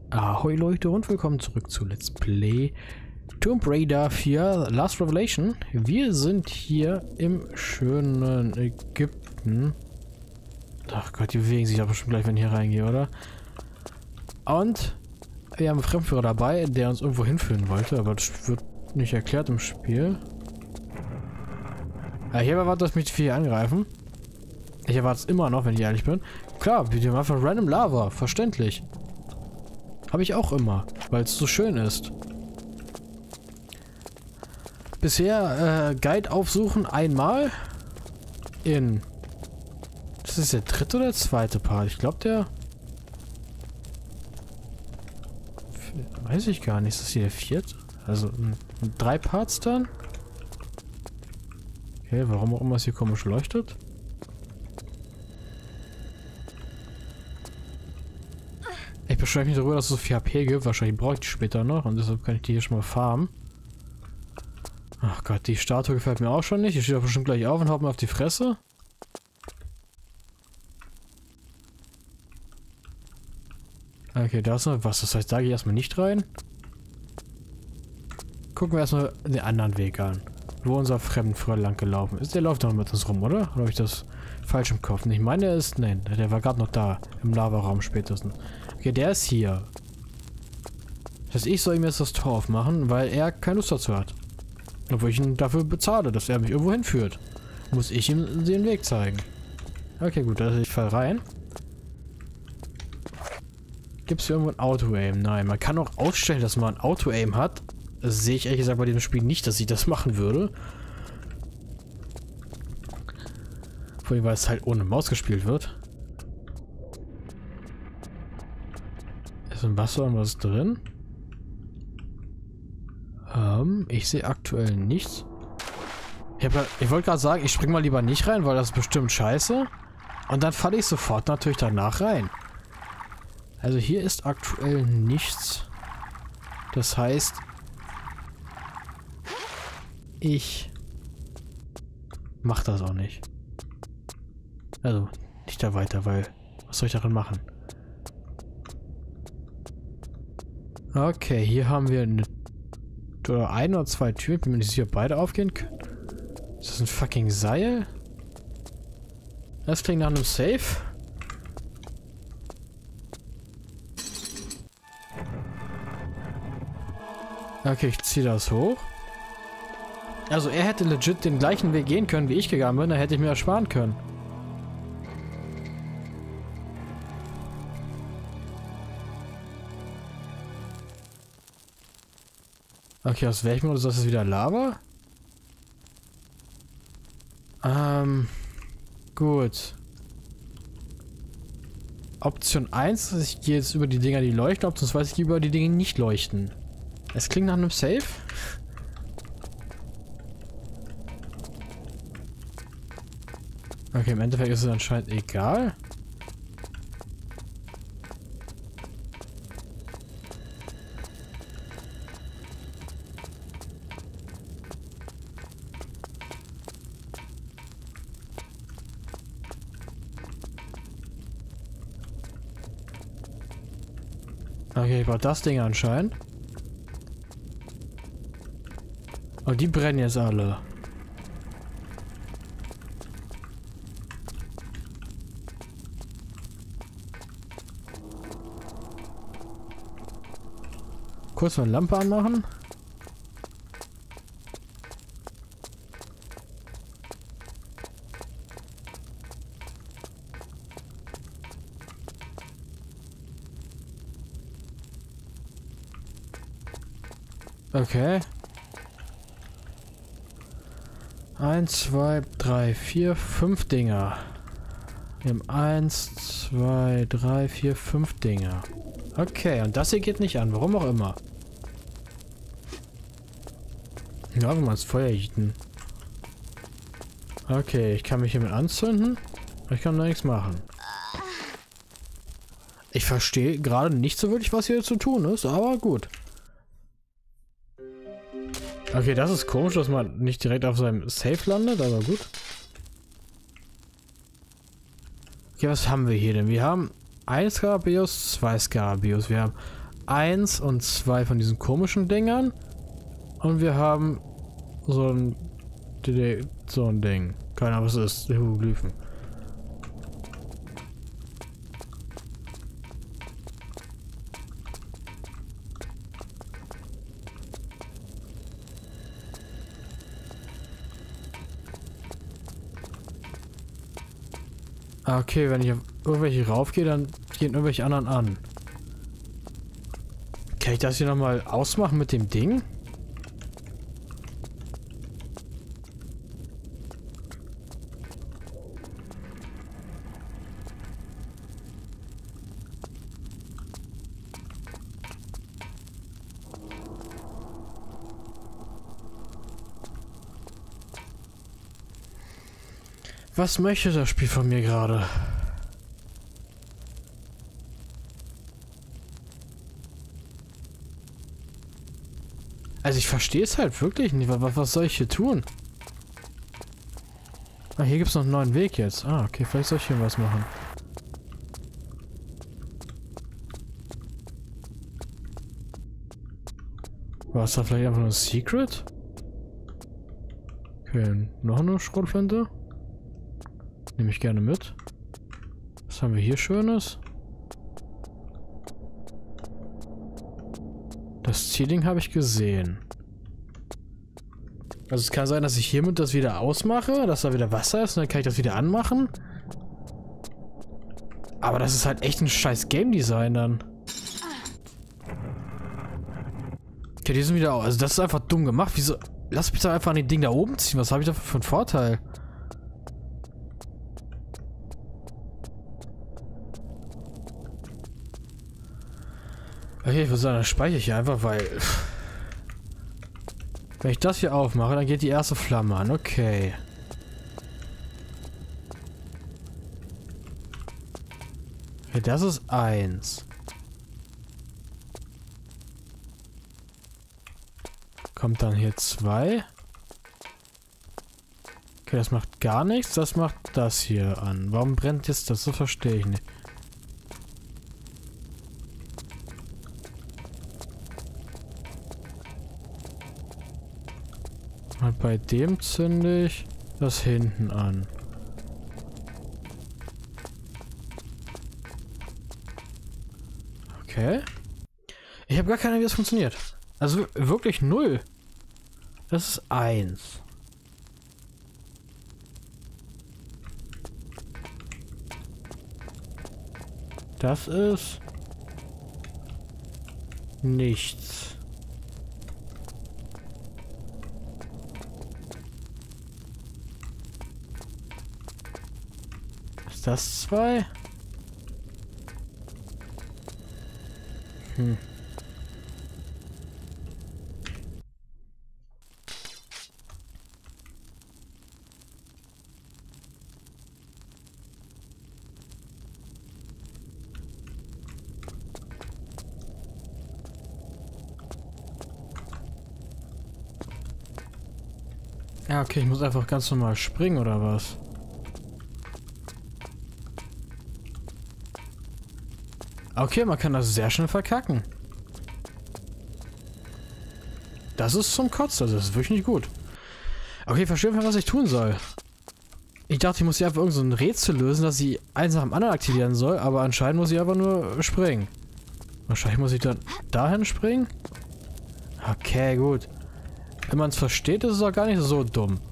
Ahoi Leute und willkommen zurück zu Let's Play Tomb Raider 4 Last Revelation. Wir sind hier im schönen Ägypten. Ach Gott, die bewegen sich aber schon gleich, wenn ich hier reingehe, oder? Und wir haben einen Fremdführer dabei, der uns irgendwo hinführen wollte, aber das wird nicht erklärt im Spiel. Ja, ich habe erwartet, dass mich die Viecher angreifen. Ich erwarte es immer noch, wenn ich ehrlich bin. Klar, wir haben einfach random Lava, verständlich. Habe ich auch immer, weil es so schön ist. Bisher Guide aufsuchen einmal in... Das ist der dritte oder zweite Part? Ich glaube der... Weiß ich gar nicht. Ist das hier der vierte? Also in 3 Parts dann? Okay, warum auch immer es hier komisch leuchtet. Ich beschwere mich darüber, dass es so viel HP gibt. Wahrscheinlich brauche ich die später noch und deshalb kann ich die hier schon mal farmen. Ach Gott, die Statue gefällt mir auch schon nicht. Die steht doch bestimmt gleich auf und haut mir auf die Fresse. Okay, da ist noch was. Das heißt, da gehe ich erstmal nicht rein. Gucken wir erstmal den anderen Weg an. Wo unser Fremdenführer lang gelaufen ist. Der läuft doch mit uns rum, oder? Oder habe ich das falsch im Kopf? Ich meine, der ist... Nein, der war gerade noch da. Im Lavaraum spätestens. Okay, der ist hier. Das heißt, ich soll ihm jetzt das Tor aufmachen, weil er keine Lust dazu hat. Obwohl ich ihn dafür bezahle, dass er mich irgendwo hinführt. Muss ich ihm den Weg zeigen. Okay, gut, also ich fall rein. Gibt es hier irgendwo ein Auto-Aim? Nein, man kann auch ausstellen, dass man ein Auto-Aim hat. Das sehe ich ehrlich gesagt bei diesem Spiel nicht, dass ich das machen würde. Vor allem, weil es halt ohne Maus gespielt wird. Ist im Wasser irgendwas drin? Ich sehe aktuell nichts. Ich wollte gerade sagen, ich spring mal lieber nicht rein, weil das ist bestimmt scheiße. Und dann falle ich sofort natürlich danach rein. Also hier ist aktuell nichts. Das heißt, ich mach das auch nicht. Also, nicht da weiter, weil was soll ich darin machen? Okay, hier haben wir eine oder 1 oder 2 Türen, bin mir nicht sicher, ob beide aufgehen können. Ist das ein fucking Seil? Das klingt nach einem Safe. Okay, ich ziehe das hoch. Also er hätte legit den gleichen Weg gehen können, wie ich gegangen bin, da hätte ich mir ersparen können. Okay, aus welchem Modus ist das wieder Lava? Gut. Option 1, ich gehe jetzt über die Dinger, die leuchten. Option 2, ich gehe über die Dinge, die nicht leuchten. Es klingt nach einem Safe. Okay, im Endeffekt ist es anscheinend egal. Okay, ich brauche das Ding anscheinend. Oh, die brennen jetzt alle. Kurz mal eine Lampe anmachen. Okay. 1, 2, 3, 4, 5 Dinger. Wir haben 1, 2, 3, 4, 5 Dinger. Okay, und das hier geht nicht an, warum auch immer. Ja, wenn man das Feuer hieten. Okay, ich kann mich hiermit anzünden. Ich kann da nichts machen. Ich verstehe gerade nicht so wirklich, was hier zu tun ist, aber gut. Okay, das ist komisch, dass man nicht direkt auf seinem Safe landet, aber gut. Okay, was haben wir hier denn? Wir haben 1 Skarabeus, 2 Skarabeus. Wir haben 1 und 2 von diesen komischen Dingern. Und wir haben so ein Ding. Keine Ahnung, was das ist. Hieroglyphen. Okay, wenn ich auf irgendwelche raufgehe, dann gehen irgendwelche anderen an. Kann ich das hier nochmal ausmachen mit dem Ding? Was möchte das Spiel von mir gerade? Also ich verstehe es halt wirklich nicht. Was soll ich hier tun? Ah, hier gibt es noch einen neuen Weg jetzt. Ah, okay, vielleicht soll ich hier was machen. War es da vielleicht einfach nur ein Secret? Okay, noch eine Schrotflinte. Nehme ich gerne mit. Was haben wir hier Schönes? Das Zielding habe ich gesehen. Also es kann sein, dass ich hiermit das wieder ausmache, dass da wieder Wasser ist und dann kann ich das wieder anmachen. Aber das ist halt echt ein scheiß Game Design dann. Okay, die sind wieder aus. Also das ist einfach dumm gemacht. Wieso? Lass mich doch einfach an den Ding da oben ziehen. Was habe ich da für einen Vorteil? Okay, ich würde sagen, dann speichere ich hier einfach, weil... Wenn ich das hier aufmache, dann geht die erste Flamme an. Okay. Okay, das ist 1. Kommt dann hier 2. Okay, das macht gar nichts. Das macht das hier an. Warum brennt jetzt das? So verstehe ich nicht. Und bei dem zünde ich das hinten an. Okay. Ich habe gar keine Ahnung, wie das funktioniert. Also wirklich 0. Das ist 1. Das ist nichts. Ist das 2? Ja, okay, ich muss einfach ganz normal springen, oder was? Okay, man kann das sehr schnell verkacken. Das ist zum Kotzen, das ist wirklich nicht gut. Okay, verstehe nicht, was ich tun soll. Ich dachte, ich muss hier einfach irgend so ein Rätsel lösen, dass sie eins nach dem anderen aktivieren soll, aber anscheinend muss ich einfach nur springen. Wahrscheinlich muss ich dann dahin springen? Okay, gut. Wenn man es versteht, ist es auch gar nicht so dumm.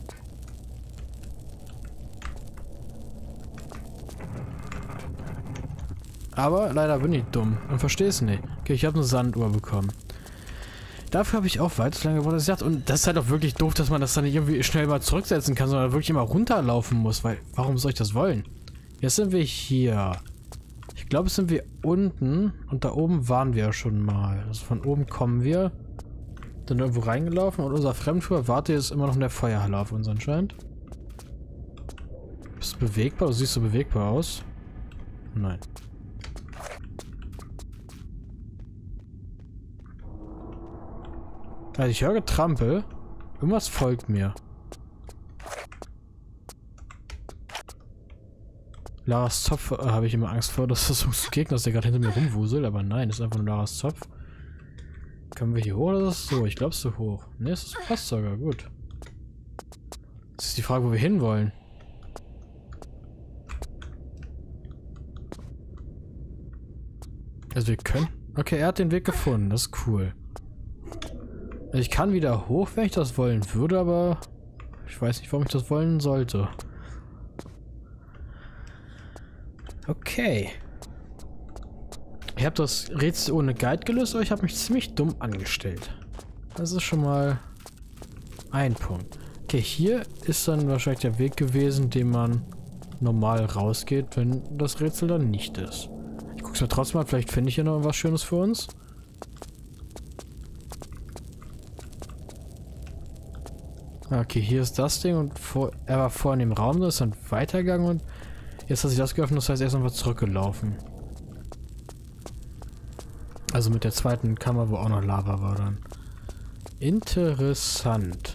Aber leider bin ich dumm und verstehe es nicht. Okay, ich habe eine Sanduhr bekommen. Dafür habe ich auch weit so lange gesagt. Und das ist halt auch wirklich doof, dass man das dann nicht irgendwie schnell mal zurücksetzen kann, sondern wirklich immer runterlaufen muss. Weil, warum soll ich das wollen? Jetzt sind wir hier. Ich glaube, jetzt sind wir unten. Und da oben waren wir ja schon mal. Also von oben kommen wir. Dann irgendwo reingelaufen. Und unser Fremdführer wartet jetzt immer noch in der Feuerhalle auf uns anscheinend. Bist du bewegbar? Du siehst so bewegbar aus. Nein. Also ich höre Getrampel. Irgendwas folgt mir. Laras Zopf habe ich immer Angst vor, dass das so ein Gegner ist, der gerade hinter mir rumwuselt, aber nein, das ist einfach nur Laras Zopf. Können wir hier hoch oder ist es so? Ich glaube, es ist so hoch. Ne, es passt sogar, gut. Das ist die Frage, wo wir hin wollen. Also wir können... Okay, er hat den Weg gefunden, das ist cool. Also ich kann wieder hoch, wenn ich das wollen würde, aber... Ich weiß nicht, warum ich das wollen sollte. Okay. Ich habe das Rätsel ohne Guide gelöst, aber ich habe mich ziemlich dumm angestellt. Das ist schon mal ein Punkt. Okay, hier ist dann wahrscheinlich der Weg gewesen, den man normal rausgeht, wenn das Rätsel dann nicht ist. Ich guck's mir trotzdem mal, vielleicht finde ich hier noch was Schönes für uns. Okay, hier ist das Ding und er war vorhin im Raum, ist dann weitergegangen und jetzt hat sich das geöffnet, das heißt, er ist nochmal zurückgelaufen. Also mit der zweiten Kammer, wo auch noch Lava war dann. Interessant.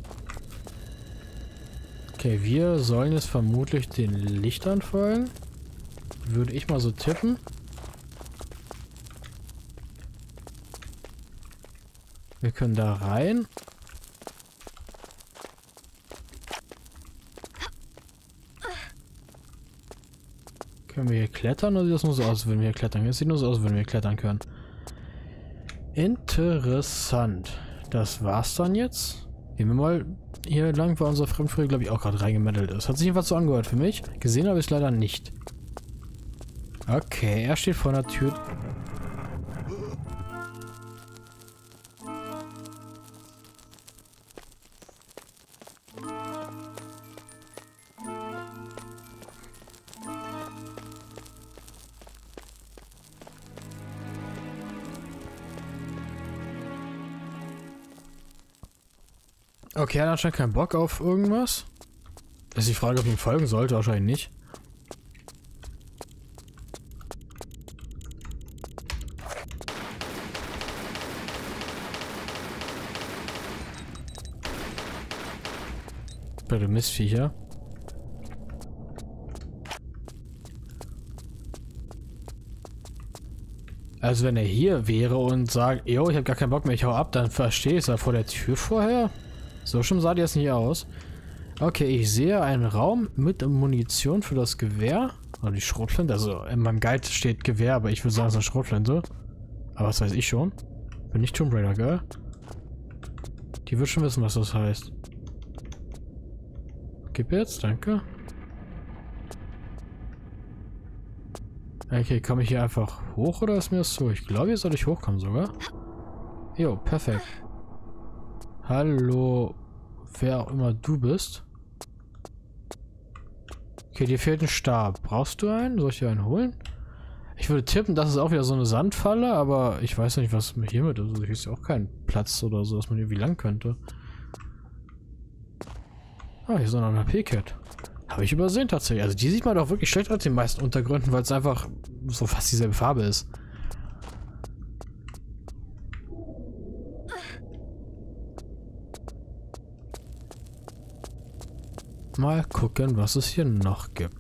Okay, wir sollen jetzt vermutlich den Lichtern folgen. Würde ich mal so tippen. Wir können da rein. Können wir hier klettern oder sieht das nur so aus, als würden wir hier klettern? Es sieht nur so aus, als würden wir klettern können. Interessant. Das war's dann jetzt. Gehen wir mal hier lang, weil unser Fremdführer, glaube ich, auch gerade reingemettelt ist. Hat sich jedenfalls so angehört für mich. Gesehen habe ich es leider nicht. Okay, er steht vor der Tür. Okay, er hat anscheinend keinen Bock auf irgendwas. Das ist die Frage, ob ich ihm folgen sollte. Wahrscheinlich nicht. Blöde Mistviecher. Also wenn er hier wäre und sagt, yo, ich habe gar keinen Bock mehr, ich hau ab, dann verstehe ich es. Er vor der Tür vorher? So schlimm sah die jetzt nicht aus. Okay, ich sehe einen Raum mit Munition für das Gewehr. Oder die Schrotflinte. Also in meinem Guide steht Gewehr, aber ich würde sagen, es ist eine Schrotflinte. Aber was weiß ich schon. Bin nicht Tomb Raider, gell? Die wird schon wissen, was das heißt. Gib jetzt, danke. Okay, komme ich hier einfach hoch oder ist mir das so? Ich glaube, hier soll ich hochkommen sogar. Jo, perfekt. Hallo, wer auch immer du bist. Okay, dir fehlt ein Stab. Brauchst du einen? Soll ich dir einen holen? Ich würde tippen, das ist auch wieder so eine Sandfalle, aber ich weiß nicht, was mir hiermit ist. Also hier ist ja auch kein Platz oder so, dass man irgendwie lang könnte. Ah, hier ist noch ein HP-Kit. Habe ich übersehen tatsächlich. Also die sieht man doch wirklich schlecht aus den meisten Untergründen, weil es einfach so fast dieselbe Farbe ist. Mal gucken, was es hier noch gibt.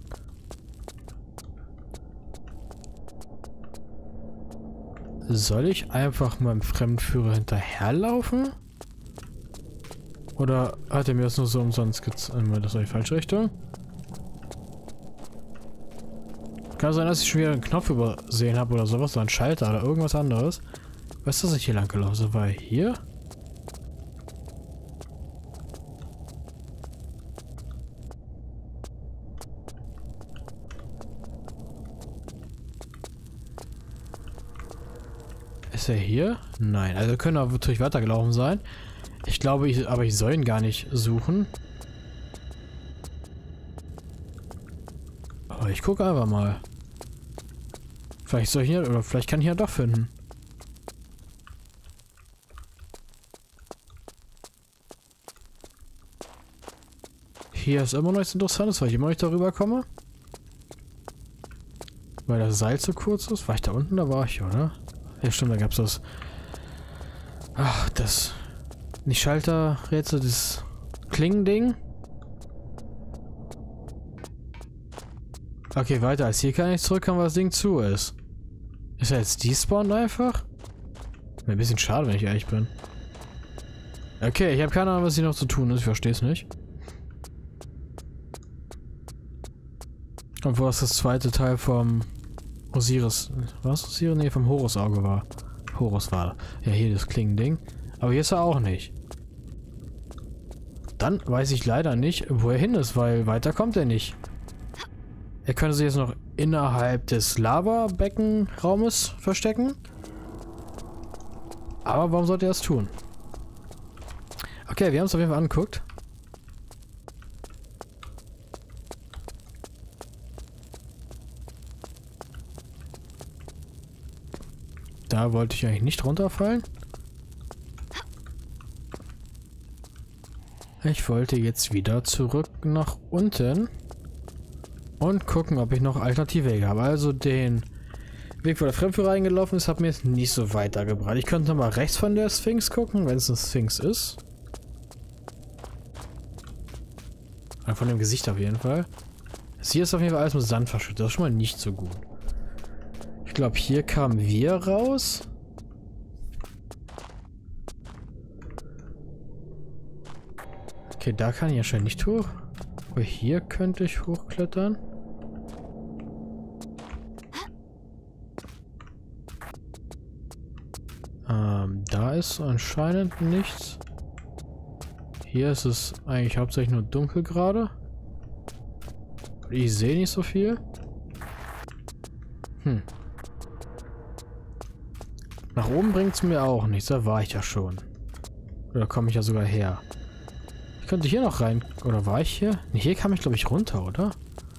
Soll ich einfach meinem Fremdenführer hinterherlaufen? Oder hat er mir das nur so umsonst gezeigt? Das war die falsche Richtung. Kann sein, dass ich schon wieder einen Knopf übersehen habe oder sowas, so ein Schalter oder irgendwas anderes. Weißt du, dass ich hier lang gelaufen war? Hier? Ist er hier? Nein, also können wir natürlich weitergelaufen sein. Ich glaube, aber ich soll ihn gar nicht suchen. Aber ich gucke einfach mal. Vielleicht soll ich hier, oder vielleicht kann ich ihn ja doch finden. Hier ist immer noch nichts Interessantes, weil ich immer noch nicht darüber komme. Weil das Seil zu kurz ist. War ich da unten? Da war ich, oder? Ja, stimmt, da gab es das. Ach, das. Nicht Schalterrätsel, das Klingending. Okay, weiter als hier kann ich zurückkommen, weil das Ding zu ist. Ist er jetzt despawned einfach? Wäre ein bisschen schade, wenn ich ehrlich bin. Okay, ich habe keine Ahnung, was hier noch zu tun ist. Ich verstehe es nicht. Obwohl das zweite Teil vom Osiris... Was? Osiris? Nee, vom Horus-Auge war. Horus war. Ja, hier das Klingending. Aber hier ist er auch nicht. Dann weiß ich leider nicht, wo er hin ist, weil weiter kommt er nicht. Er könnte sich jetzt noch innerhalb des Lava-Beckenraumes verstecken. Aber warum sollte er das tun? Okay, wir haben es auf jeden Fall angeguckt. Da wollte ich eigentlich nicht runterfallen. Ich wollte jetzt wieder zurück nach unten und gucken, ob ich noch alternative Wege habe. Also den Weg, wo der Fremdführer reingelaufen ist, hat mir jetzt nicht so weitergebracht. Ich könnte mal rechts von der Sphinx gucken, wenn es eine Sphinx ist. Von dem Gesicht auf jeden Fall. Hier ist auf jeden Fall alles mit Sand verschüttet. Das ist schon mal nicht so gut. Ich glaube, hier kamen wir raus. Okay, da kann ich anscheinend nicht hoch. Aber hier könnte ich hochklettern. Da ist anscheinend nichts. Hier ist es eigentlich hauptsächlich nur dunkel gerade. Ich sehe nicht so viel. Nach oben bringt es mir auch nichts. Da war ich ja schon. Oder komme ich ja sogar her. Ich könnte hier noch rein. Oder war ich hier? Nee, hier kam ich glaube ich runter, oder?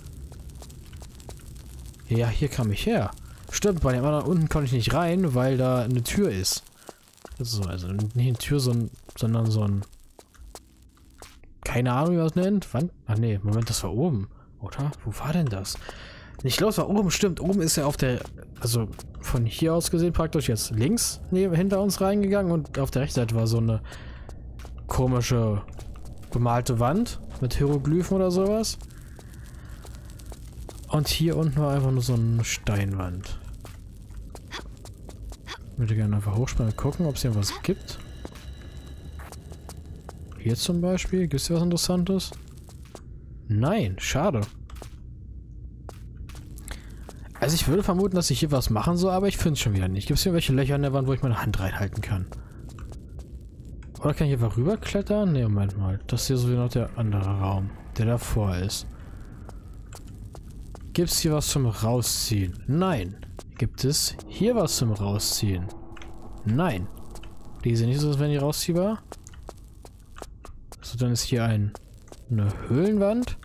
Ja, hier kam ich her. Stimmt, bei dem anderen unten konnte ich nicht rein, weil da eine Tür ist. Also nicht eine Tür, sondern so ein... Keine Ahnung, wie man es nennt. Wann? Ach nee, Moment, das war oben. Oder? Wo war denn das? Ich glaube, es war oben. Stimmt, oben ist er auf der... Also von hier aus gesehen praktisch jetzt links hinter uns reingegangen. Und auf der rechten Seite war so eine komische bemalte Wand mit Hieroglyphen oder sowas. Und hier unten war einfach nur so eine Steinwand. Ich würde gerne einfach hochspringen und gucken, ob es hier was gibt. Hier zum Beispiel. Gibt es hier was Interessantes? Nein, schade. Also ich würde vermuten, dass ich hier was machen soll, aber ich finde es schon wieder nicht. Gibt es hier welche Löcher in der Wand, wo ich meine Hand reinhalten kann? Oder kann ich einfach rüberklettern? Ne, Moment mal. Das ist hier so wie noch der andere Raum, der davor ist. Gibt es hier was zum Rausziehen? Nein. Gibt es hier was zum Rausziehen? Nein. Die sehen nicht so, als wären die rausziehbar. So, dann ist hier eine Höhlenwand.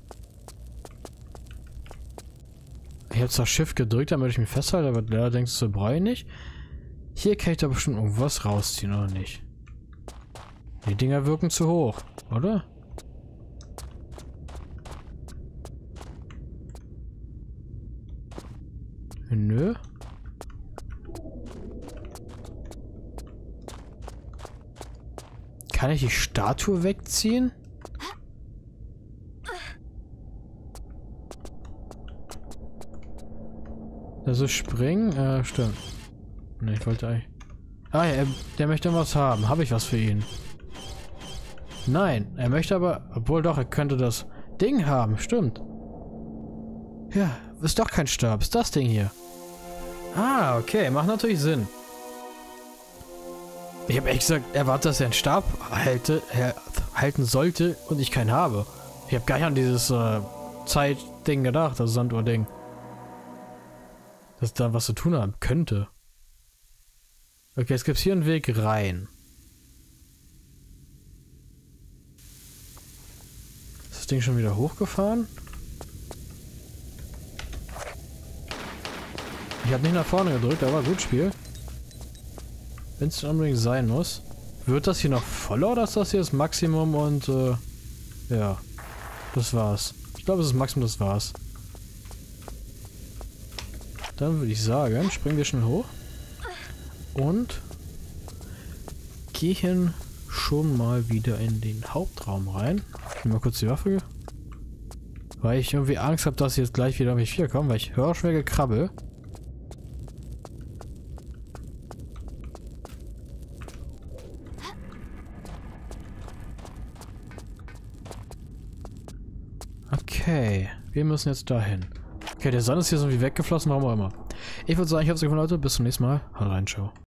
Ich habe zwar Shift gedrückt, damit ich mich festhalte, aber der denkt, so brauche ich nicht. Hier kann ich da bestimmt irgendwas rausziehen, oder nicht? Die Dinger wirken zu hoch, oder? Nö. Kann ich die Statue wegziehen? Also springen? Stimmt. Ne, ich wollte eigentlich... Ah ja, der möchte was haben. Habe ich was für ihn? Nein, er möchte aber... Obwohl doch, er könnte das Ding haben. Stimmt. Ja, ist doch kein Stab. Ist das Ding hier. Ah, okay. Macht natürlich Sinn. Ich habe echt gesagt, erwartet, dass er einen Stab halten sollte und ich keinen habe. Ich habe gar nicht an dieses Zeitding gedacht, das Sanduhr-Ding. Dass da was zu tun haben könnte. Okay, jetzt gibt es hier einen Weg rein. Ist das Ding schon wieder hochgefahren? Ich habe nicht nach vorne gedrückt, aber gut Spiel. Wenn es unbedingt sein muss. Wird das hier noch voller oder ist das hier das Maximum und ja, das war's. Ich glaube, es ist das Maximum, das war's. Dann würde ich sagen, springen wir schnell hoch und gehen schon mal wieder in den Hauptraum rein. Ich nehme mal kurz die Waffe Weil ich irgendwie Angst habe, dass jetzt gleich wieder irgendwelche Viecher kommen, weil ich höre schwer Gekrabbel. Okay, wir müssen jetzt dahin. Okay, der Sand ist hier so irgendwie weggeflossen, warum auch immer. Ich würde sagen, ich hab's euch Leute, bis zum nächsten Mal. Haut rein, ciao.